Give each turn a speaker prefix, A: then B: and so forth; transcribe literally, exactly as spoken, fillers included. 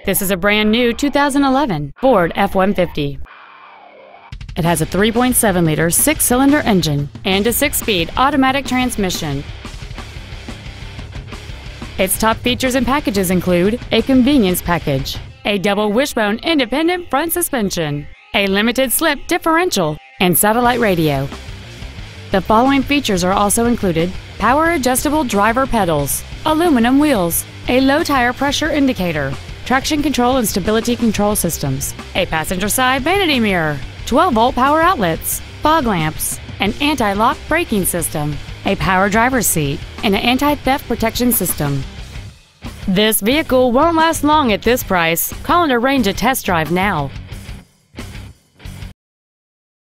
A: This is a brand new two thousand eleven Ford F one fifty. It has a three point seven liter six-cylinder engine and a six-speed automatic transmission. Its top features and packages include a convenience package, a double wishbone independent front suspension, a limited slip differential, and satellite radio. The following features are also included: power adjustable driver pedals, aluminum wheels, a low tire pressure indicator, traction control and stability control systems, a passenger side vanity mirror, twelve volt power outlets, fog lamps, an anti-lock braking system, a power driver's seat, and an anti-theft protection system. This vehicle won't last long at this price. Call and arrange a test drive now.